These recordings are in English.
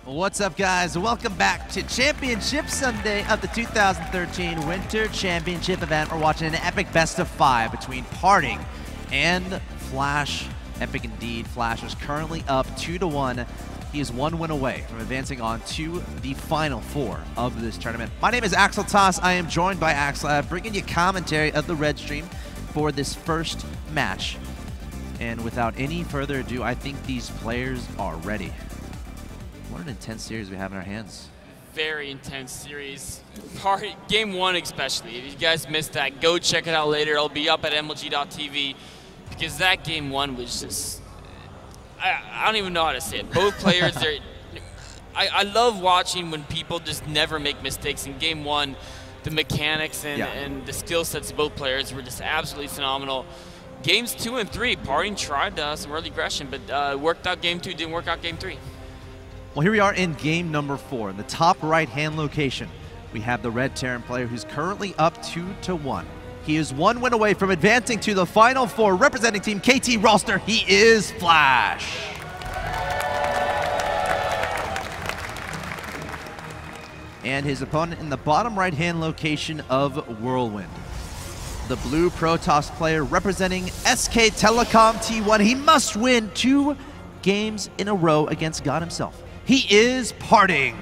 What's up, guys? Welcome back to Championship Sunday of the 2013 Winter Championship event. We're watching an epic best of 5 between Parting and Flash. Epic indeed. Flash is currently up 2-1. He is 1 win away from advancing on to the Final Four of this tournament. My name is Axel Toss. I am joined by Axel, bringing you commentary of the Red Stream for this first match. And without any further ado, I think these players are ready. What an intense series we have in our hands. Very intense series. Game 1 especially. If you guys missed that, go check it out later. It'll be up at MLG.tv because that Game 1 was just... I don't even know how to say it. Both players are... I love watching when people just never make mistakes. In Game 1, the mechanics and the skill sets of both players were just absolutely phenomenal. Games 2 and 3, Parting tried some early aggression, but worked out Game 2, didn't work out Game 3. Well, here we are in game number 4. In the top right-hand location, we have the Red Terran player who's currently up 2-1. He is 1 win away from advancing to the Final Four, representing Team KT Rolster. He is Flash. And his opponent in the bottom right-hand location of Whirlwind. The blue Protoss player representing SK Telecom T1. He must win 2 games in a row against God himself. He is Parting.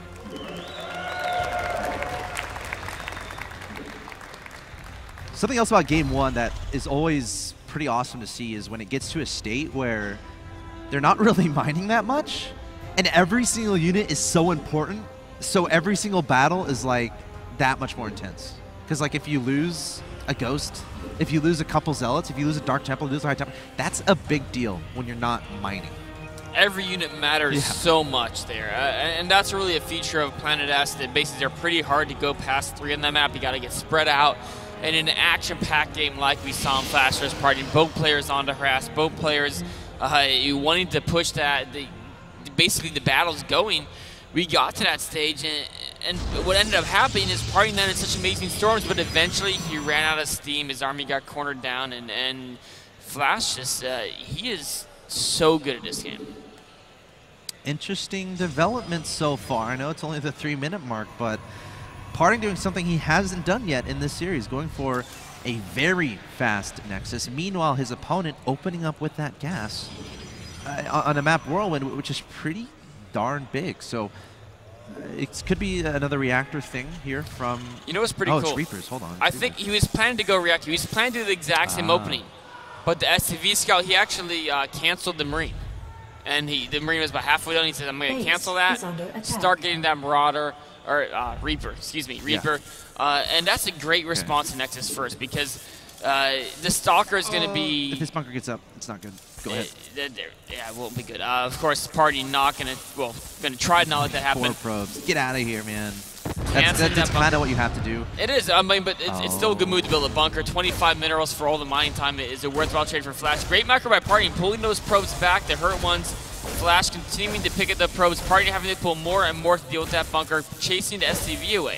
Something else about Game 1 that is always pretty awesome to see is when it gets to a state where they're not really mining that much, and every single unit is so important, so every single battle is like that much more intense. Because like if you lose a Ghost, if you lose a couple Zealots, if you lose a Dark Temple, lose a High Temple, that's a big deal when you're not mining. Every unit matters so much there, and that's really a feature of Planet S. That bases are pretty hard to go past 3 on that map. You got to get spread out, and in an action-packed game like we saw in Flash vs. Parting, both players on the harass, both players wanting to push that, basically the battle's going. We got to that stage, and what ended up happening is Parting then in such amazing storms, but eventually he ran out of steam. His army got cornered down, and Flash just he is so good at this game. Interesting development so far. I know it's only the 3-minute mark, but Parting doing something he hasn't done yet in this series, going for a very fast Nexus. Meanwhile, his opponent opening up with that gas on a map Whirlwind, which is pretty darn big. So it could be another reactor thing here from... You know what's pretty cool? Oh, it's Reapers. Hold on. I think he was planning to go reactor. He was planning to do the exact same opening. But the SCV scout, he actually canceled the Marine. And the Marine was about halfway done. He said, I'm going to cancel that, start getting that Marauder, or Reaper, excuse me, Reaper. Yeah. And that's a great response to Nexus first, because the Stalker is going to be... If this bunker gets up, it's not good. Go ahead. Yeah, it won't be good. Of course, Parting not going to, well, going to try to not let that happen. 4 probes. Get out of here, man. That's kind of what you have to do. It is, I mean, but it's still a good move to build a bunker. 25 minerals for all the mining time is a worthwhile trade for Flash. Great macro by Parting, pulling those probes back, the hurt ones. Flash continuing to pick at the probes, Parting having to pull more and more to deal with that bunker, chasing the SCV away.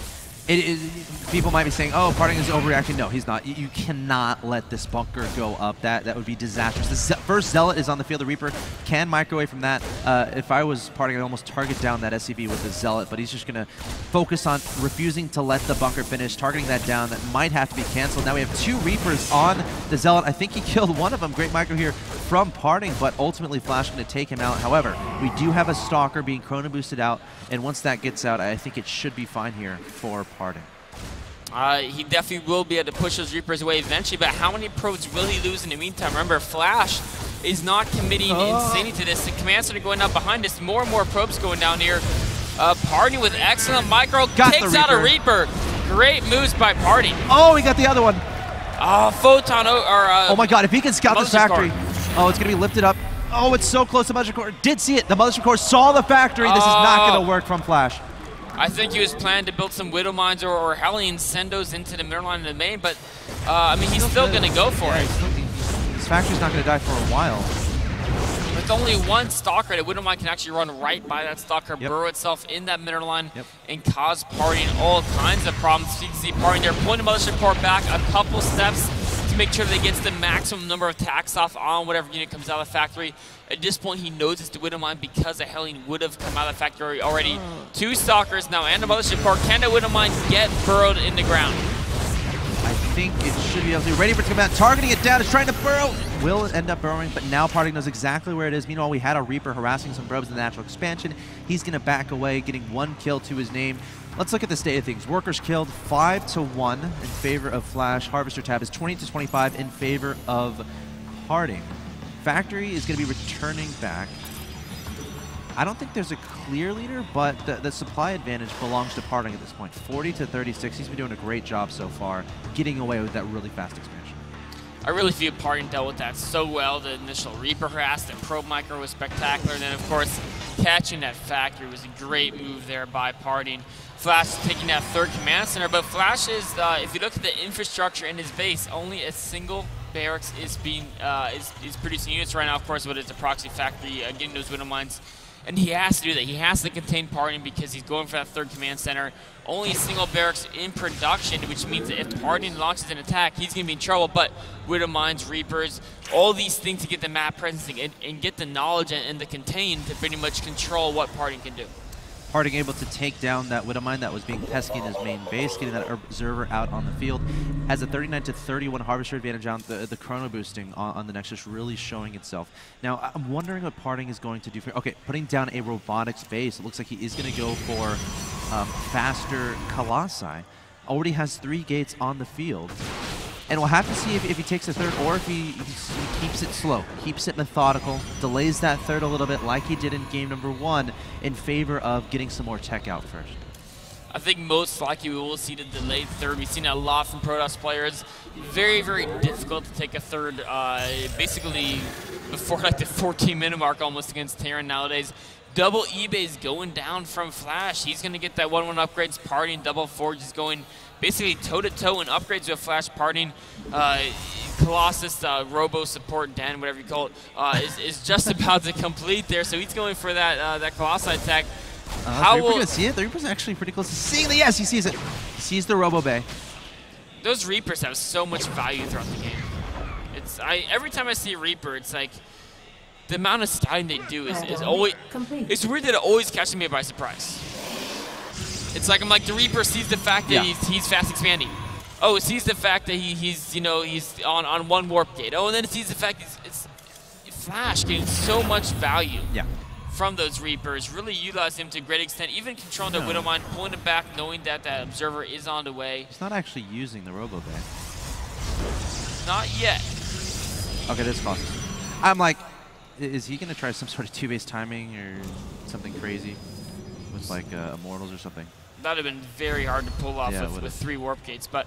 People might be saying, oh, Parting is overreacting. No, he's not. You cannot let this bunker go up. That would be disastrous. The first Zealot is on the field. The Reaper can microwave from that. If I was Parting, I'd almost target down that SCV with the Zealot, but he's just going to focus on refusing to let the bunker finish, targeting that down. That might have to be canceled. Now we have 2 Reapers on the Zealot. I think he killed one of them. Great micro here from Parting, but ultimately Flash going to take him out. However, we do have a Stalker being chrono boosted out, and once that gets out, I think it should be fine here for Parting. He definitely will be able to push those Reapers away eventually, but how many probes will he lose in the meantime? Remember, Flash is not committing insanely to this. The command center going up behind us. More and more probes going down here. Parting with excellent micro. Takes out a Reaper. Great moves by Parting. Oh, he got the other one. Photon or... oh my god, if he can scout this factory. Oh, it's going to be lifted up. Oh, it's so close to Mothership Core. Did see it. The Mothership Core saw the factory. This is not going to work from Flash. I think he was planning to build some Widow Mines or Hellions, send those into the middle line of the main, but I mean, he's still going to go for it. This factory's not going to die for a while. With only 1 Stalker, the Widow Mine can actually run right by that Stalker, burrow itself in that middle line, and cause Parting all kinds of problems. So you can see Parting there pulling the Mothership Core back a couple steps to make sure that he gets the maximum number of attacks off on whatever unit comes out of the factory. At this point, he knows it's the Widowmine because a Hellion would have come out of the factory already. 2 Stalkers now and a Mothership Core. Can the Widowmine get burrowed in the ground? I think it should be able to. Ready for it to come out. Targeting it down. It's trying to burrow. Will end up burrowing, but now Parting knows exactly where it is. Meanwhile, we had a Reaper harassing some probes in the natural expansion. He's going to back away, getting 1 kill to his name. Let's look at the state of things. Workers killed 5-1 in favor of Flash. Harvester tab is 20-25 in favor of Parting. Factory is going to be returning back. I don't think there's a clear leader, but the supply advantage belongs to Parting at this point. 40-36. He's been doing a great job so far, getting away with that really fast expansion. I really feel Parting dealt with that so well. The initial Reaper harass, the Probe Micro was spectacular. And then, of course, catching that Factory was a great move there by Parting. Flash is taking that 3rd command center, but Flash is, if you look at the infrastructure in his base, only a single barracks is being is producing units right now. Of course, what is the proxy factory getting those Widowmines, and he has to do that. He has to contain Parting because he's going for that 3rd command center. Only a single barracks in production, which means that if Parting launches an attack, he's going to be in trouble. But Widowmines, Reapers, all these things to get the map presence and get the knowledge and the contain to pretty much control what Parting can do. Parting able to take down that Widowmine that was being pesky in his main base, getting that Observer out on the field. Has a 39-31 Harvester advantage on the chrono boosting on the Nexus, really showing itself. Now, I'm wondering what Parting is going to do. Okay, putting down a robotics base. It looks like he is going to go for faster Colossi. Already has 3 gates on the field. And we'll have to see if he takes a 3rd or if he keeps it slow, keeps it methodical, delays that 3rd a little bit like he did in game number 1 in favor of getting some more tech out first. I think most likely we will see the delayed 3rd. We've seen that a lot from Protoss players. Very, very difficult to take a 3rd, basically before like the 14-minute mark almost against Terran nowadays. Double eBay's going down from Flash. He's going to get that 1-1 upgrades. Parting, Double Forge is going basically toe-to-toe in upgrades with Flash. Parting, Colossus, Robo Support, Dan, whatever you call it, is just about to complete there. So he's going for that Colossi attack. How will... going to see it? The Reaper's actually pretty close to seeing it. Yes, he sees it. He sees the Robo Bay. Those Reapers have so much value throughout the game. Every time I see a Reaper, it's like, the amount of styling they do is always... It's weird that it always catches me by surprise. It's like, I'm like, the Reaper sees the fact that he's fast expanding. Oh, it sees the fact that he's on 1 warp gate. Oh, and then it sees the fact it's Flash getting so much value from those Reapers. Really utilize him to a great extent. Even controlling the Widowmine, pulling it back, knowing that that Observer is on the way. He's not actually using the Robo Bay. Not yet. Okay, this costs. I'm like, is he going to try some sort of 2-base timing or something crazy with like Immortals or something? That would have been very hard to pull off with 3 warp gates. But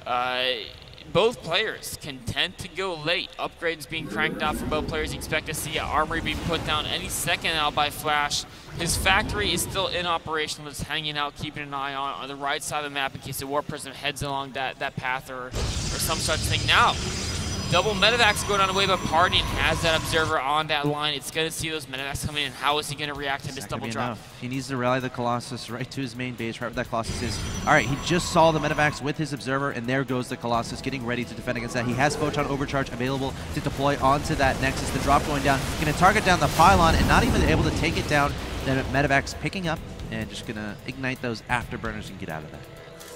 both players content to go late. Upgrades being cranked out for both players. You expect to see Armory being put down any second now by Flash. His factory is still inoperational, just hanging out, keeping an eye on the right side of the map in case the Warp Prism heads along that path or some such thing. Now, double Medivacs going on the way, but Parting has that Observer on that line. It's going to see those Medivacs coming in. How is he going to react to this double drop? Enough. He needs to rally the Colossus right to his main base, right where that Colossus is. All right, he just saw the Medivacs with his Observer, and there goes the Colossus getting ready to defend against that. He has Photon Overcharge available to deploy onto that Nexus. The drop going down, going to target down the pylon and not even able to take it down. Then Medivacs picking up and just going to ignite those afterburners and get out of that.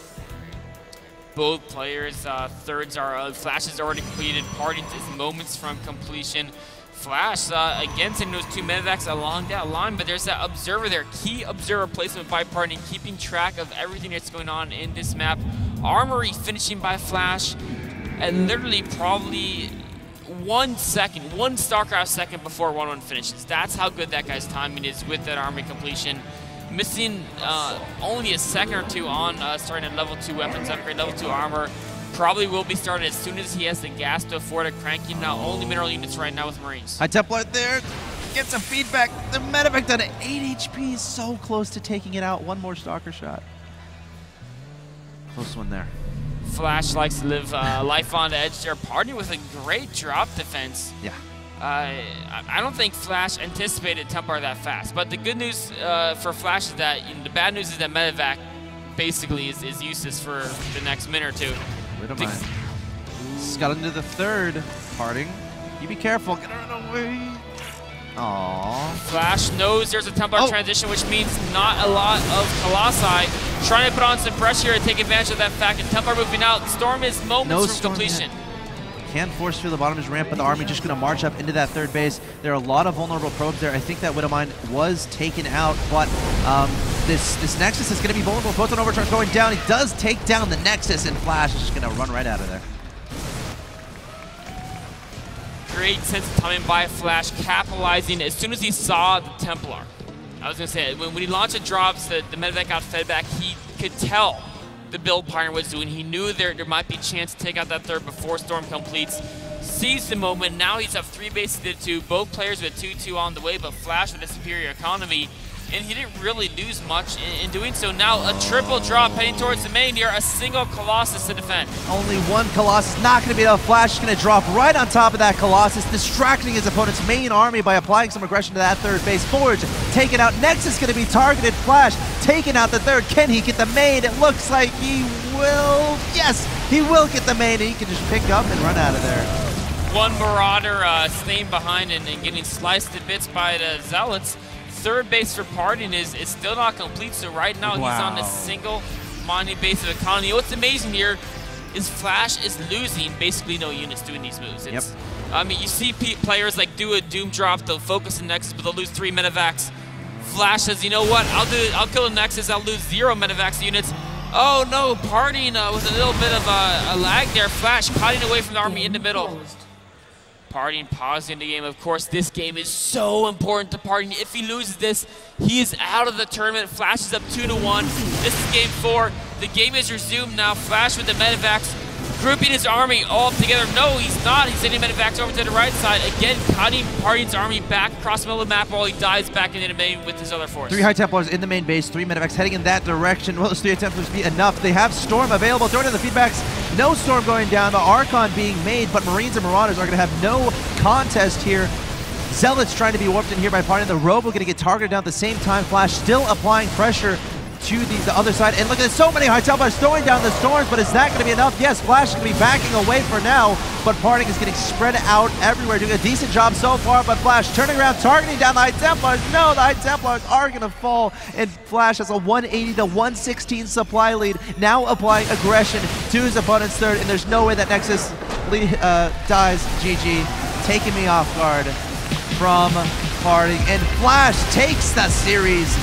Both players' 3rds are Flash is already completed. Parting is moments from completion. Flash again sending those 2 Medivacs along that line, but there's that Observer there. Key Observer placement by Parting, keeping track of everything that's going on in this map. Armory finishing by Flash, and literally probably 1 second, 1 StarCraft second before 1-1 finishes. That's how good that guy's timing is with that Armory completion. Missing only a second or 2 on starting a level 2 weapons upgrade, level 2 armor. Probably will be started as soon as he has the gas to afford it, cranking out only mineral units right now with Marines. High Templar there, get some feedback. The Medivac down to 8 HP, so close to taking it out. 1 more Stalker shot. Close one there. Flash likes to live life on the edge there. Parting with a great drop defense. Yeah. I don't think Flash anticipated Templar that fast, but the good news for Flash is that, the bad news is that Medivac basically is useless for the next minute or 2. Scuttle into the third. Parting. You be careful. Get out of the way. Aww. Flash knows there's a Templar transition, which means not a lot of Colossi. Trying to put on some pressure here to take advantage of that fact. And Templar moving out. Storm is moments from completion. Can force through the bottom of his ramp, but the army just going to march up into that third base. There are a lot of vulnerable probes there. I think that Widowmine was taken out, but this Nexus is going to be vulnerable. Photon Overcharge going down. He does take down the Nexus, and Flash is just going to run right out of there. Great sense of timing by Flash, capitalizing as soon as he saw the Templar. I was going to say, when he launched the drops, the medevac got fed back, he could tell the build Pioneer was doing. He knew there might be a chance to take out that third before Storm completes. Sees the moment. Now he's up 3 bases to 2. Both players with 2-2 on the way, but Flash with a superior economy. And he didn't really lose much in doing so. Now a triple drop heading towards the main here. A single Colossus to defend. Only one Colossus, not going to be enough. Flash is going to drop right on top of that Colossus, distracting his opponent's main army by applying some aggression to that third base. Forge taken out. Nexus going to be targeted. Flash taking out the third. Can he get the main? It looks like he will. Yes, he will get the main. And he can just pick up and run out of there. One Marauder staying behind and getting sliced to bits by the Zealots. Third base for Parting is still not complete, so right now he's on a single mining base of economy. What's amazing here is Flash is losing basically no units doing these moves. I mean, you see players like do a Doom drop, they'll focus the Nexus, but they'll lose 3 medevacs. Flash says, you know what, I'll kill the Nexus, I'll lose 0 medevacs units. Oh no, Parting with a little bit of a lag there. Flash cutting away from the army in the middle. Parting pausing the game. Of course, this game is so important to Parting. If he loses this, he is out of the tournament. Flash is up 2-1. This is game 4. The game is resumed now. Flash with the medevacs, grouping his army all together. No, he's not. He's sending medevacs over to the right side. Again, cutting Parting's army back across the middle of the map while he dives back into the main with his other force. 3 High Templars in the main base, 3 medevacs heading in that direction. Will those 3 High Templars be enough? They have Storm available. Throwing in the feedbacks. No Storm going down. The Archon being made, but Marines and Marauders are going to have no contest here. Zealots trying to be warped in here by Parting. The Robo going to get targeted down at the same time. Flash still applying pressure to the other side. And look at this, so many High Templars throwing down the Storms, but is that going to be enough? Yes, Flash is going to be backing away for now, but Parting is getting spread out everywhere, doing a decent job so far, but Flash turning around, targeting down the High Templars. No, the High Templars are going to fall, and Flash has a 180 to 116 supply lead, now applying aggression to his opponent's third, and there's no way that Nexus dies. GG, taking me off guard from Parting, and Flash takes the series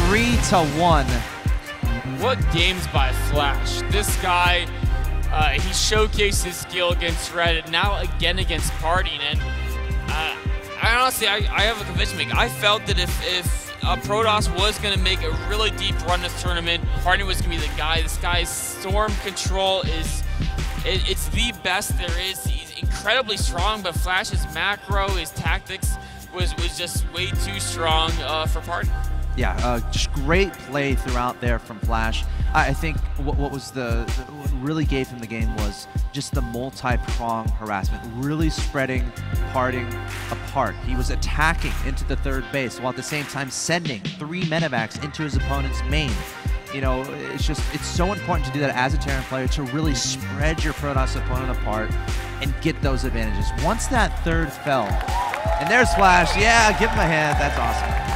3-1. What games by Flash. This guy, he showcased his skill against Red, now again against Parting, and I honestly, I have a conviction to make. I felt that if Protoss was going to make a really deep run this tournament, Parting was going to be the guy. This guy's Storm control it's the best there is. He's incredibly strong, but Flash's macro, his tactics was just way too strong for Parting. Yeah, just great play throughout there from Flash. I think what really gave him the game was just the multi-prong harassment, really spreading Parting apart. He was attacking into the third base while at the same time sending 3 medevacs into his opponent's main. You know, it's so important to do that as a Terran player, to really spread your Protoss opponent apart and get those advantages. Once that third fell, and there's Flash. Yeah, give him a hand. That's awesome.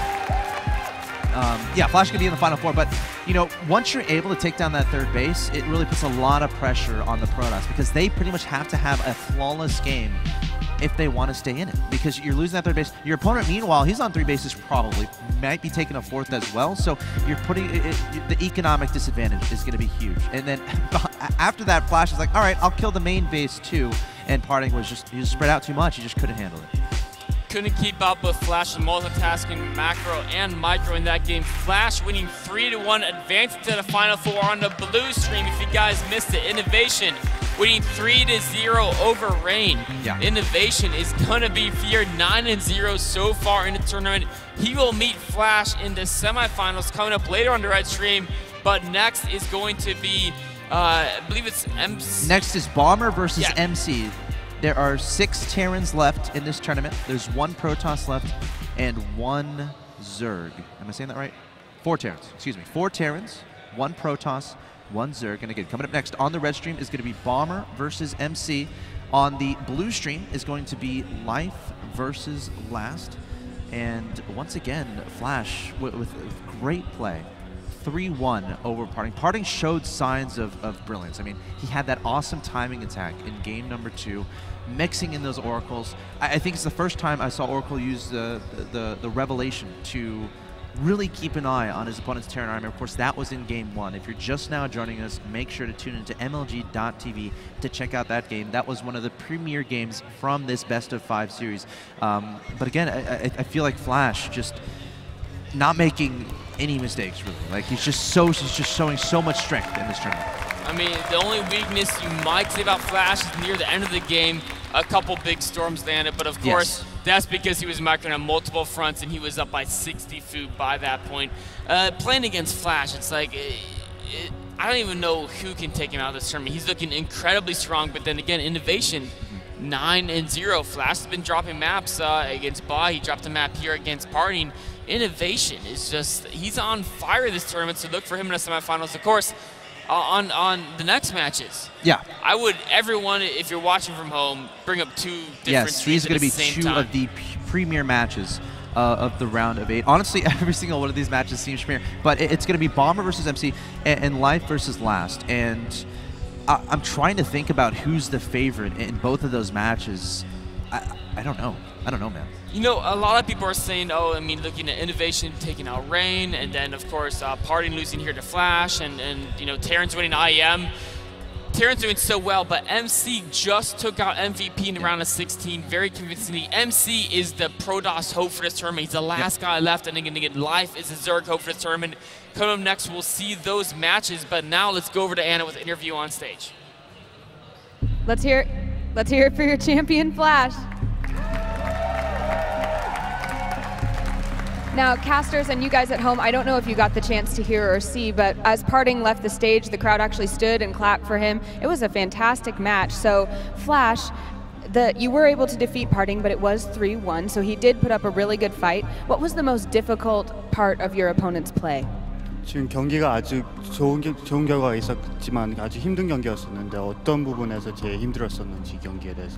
Yeah, Flash could be in the Final Four, but you know, once you're able to take down that third base, it really puts a lot of pressure on the Protoss, because they pretty much have to have a flawless game if they want to stay in it, because you're losing that third base. Your opponent, meanwhile, he's on 3 bases probably, might be taking a 4th as well, so you're putting the economic disadvantage is going to be huge. And then after that, Flash is like, all right, I'll kill the main base too, and Parting was just, he was spread out too much, he just couldn't handle it. Couldn't keep up with Flash multitasking macro and micro in that game. Flash winning 3-1, advancing to the Final Four on the blue stream. If you guys missed it, Innovation winning 3-0 over Reign. Yeah. Innovation is gonna be feared, 9-0 so far in the tournament. He will meet Flash in the semifinals coming up later on the red stream. But next is going to be, I believe it's MC. Next is Bomber versus MC. There are 6 Terrans left in this tournament. There's 1 Protoss left and 1 Zerg. Am I saying that right? 4 Terrans, excuse me. 4 Terrans, 1 Protoss, 1-0. Gonna get coming up next on the red stream is going to be Bomber versus MC. On the blue stream is going to be Life versus Last. And once again, Flash with great play. 3-1 over Parting. Parting showed signs of brilliance. I mean, he had that awesome timing attack in game number 2, mixing in those oracles. I think it's the first time I saw Oracle use the Revelation to really keep an eye on his opponent's Terran army. Of course, that was in game 1. If you're just now joining us, make sure to tune into MLG.tv to check out that game. That was one of the premier games from this best of 5 series. But again, I feel like Flash just not making any mistakes, really. Like he's just showing so much strength in this tournament. I mean, the only weakness you might say about Flash is near the end of the game, a couple big storms landed, but of course, that's because he was microing on multiple fronts and he was up by 60 food by that point. Playing against Flash, it's like, I don't even know who can take him out of this tournament. He's looking incredibly strong, but then again, Innovation, 9-0. Flash has been dropping maps against Ba. He dropped a map here against Parting. Innovation is just, he's on fire this tournament, so look for him in the semifinals. Of course, on the next matches. Yeah. I would, everyone, if you're watching from home, bring up 2 different Yes, these are going to be 2 time. of the premier matches of the round of 8. Honestly, every single one of these matches seems premier, but it's going to be Bomber versus MC and Life versus Last. And I'm trying to think about who's the favorite in both of those matches. I don't know. I don't know, man. You know, a lot of people are saying, oh, I mean, looking at Innovation taking out Rain, and then, of course, Parting losing here to Flash, and you know, Terran's winning IEM. Terran's doing so well, but MC just took out MVP in the round of 16 very convincingly. MC is the Protoss hope for this tournament. He's the last guy left, and again, Life is the Zerg hope for this tournament. Coming up next, we'll see those matches, but now let's go over to Anna with an interview on stage. Let's hear it for your champion, Flash. Now, casters and you guys at home, I don't know if you got the chance to hear or see, but as Parting left the stage, the crowd actually stood and clapped for him. It was a fantastic match. So, Flash, you were able to defeat Parting, but it was 3-1, so he did put up a really good fight. What was the most difficult part of your opponent's play? 지금 경기가 아주 좋은 결과가 있었지만 아주 힘든 경기였었는데 어떤 부분에서 제일 힘들었었는지 경기에 대해서.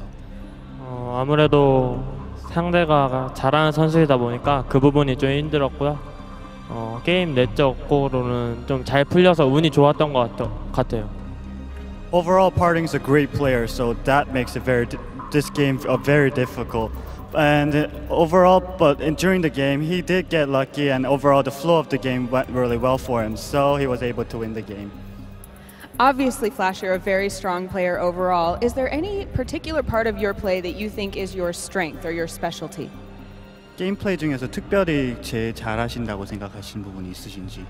아무래도 상대가 잘하는 선수이다 보니까 그 부분이 좀 힘들었고요. 게임 내적으로는 좀 잘 풀려서 운이 좋았던 것 같아요. Overall, Parting's a great player, so that makes it this game very difficult. And overall, during the game, he did get lucky, and overall, the flow of the game went really well for him, so he was able to win the game. Obviously, Flash, you're a very strong player overall. Is there any particular part of your play that you think is your strength or your specialty? 게임 플레이 중에서 특별히 제일 잘하신다고 생각하시는 부분이 있으신지?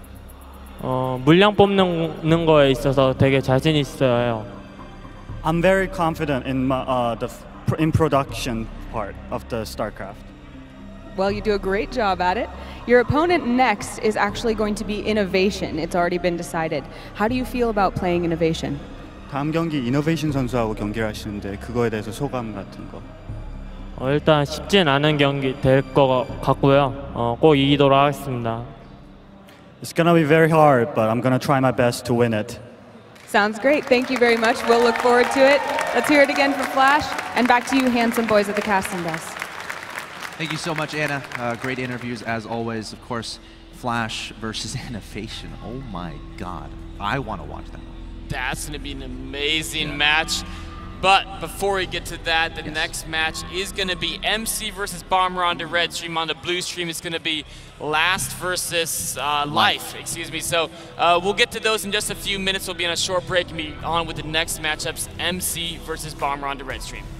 물량 뽑는 거에 있어서 되게 자신 있어요. I'm very confident in in production part of the StarCraft. Well, you do a great job at it. Your opponent next is actually going to be Innovation. It's already been decided. How do you feel about playing Innovation? 다음 경기 이노베이션 선수하고 경기를 하시는데 그거에 대해서 소감 같은 거. 일단 쉽진 않은 경기 될 것 같고요. 꼭 이기도록 하겠습니다. It's gonna be very hard, but I'm gonna try my best to win it. Sounds great. Thank you very much. We'll look forward to it. Let's hear it again for Flash. And back to you, handsome boys at the casting desk. Thank you so much, Anna. Great interviews as always. Of course, Flash versus Innovation. Oh my God. I want to watch that one. That's going to be an amazing match. But before we get to that, the next match is going to be MC versus Bomber on the red stream. On the blue stream, it's going to be Last versus Life. Excuse me. So we'll get to those in just a few minutes. We'll be on a short break and be on with the next matchups, MC versus Bomber on the red stream.